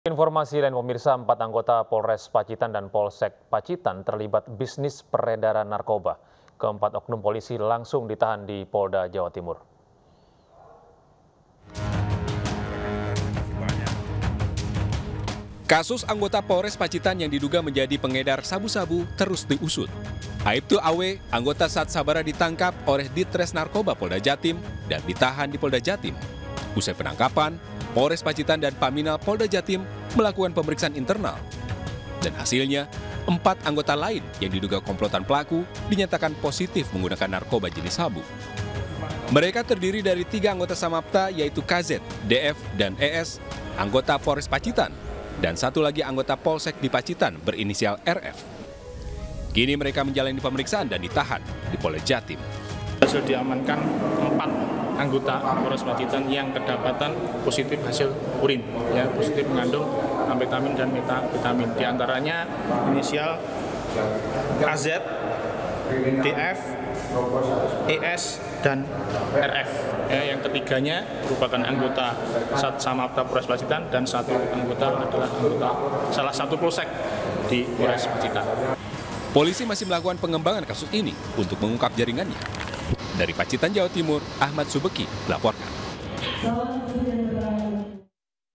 Informasi lain pemirsa, 4 anggota Polres Pacitan dan Polsek Pacitan terlibat bisnis peredaran narkoba. Keempat oknum polisi langsung ditahan di Polda Jawa Timur. Kasus anggota Polres Pacitan yang diduga menjadi pengedar sabu-sabu terus diusut. Aibtu Awe, anggota Sat Sabara ditangkap oleh Ditres Narkoba Polda Jatim dan ditahan di Polda Jatim. Usai penangkapan, Polres Pacitan dan Paminal Polda Jatim melakukan pemeriksaan internal. Dan hasilnya, 4 anggota lain yang diduga komplotan pelaku dinyatakan positif menggunakan narkoba jenis sabu. Mereka terdiri dari 3 anggota Samapta yaitu KZ, DF, dan ES, anggota Polres Pacitan, dan 1 lagi anggota Polsek di Pacitan berinisial RF. Kini mereka menjalani pemeriksaan dan ditahan di Polda Jatim. Sudah diamankan 4 anggota Polres Pacitan yang kedapatan positif hasil urin, ya, positif mengandung amfetamin dan metavitamin. Di antaranya inisial KZ, DF, ES, dan RF. Ya, yang ketiganya merupakan anggota Sat Samapta Polres Pacitan dan 1 anggota adalah anggota salah satu polsek di Polres Pacitan. Polisi masih melakukan pengembangan kasus ini untuk mengungkap jaringannya. Dari Pacitan, Jawa Timur, Ahmad Subeki melaporkan.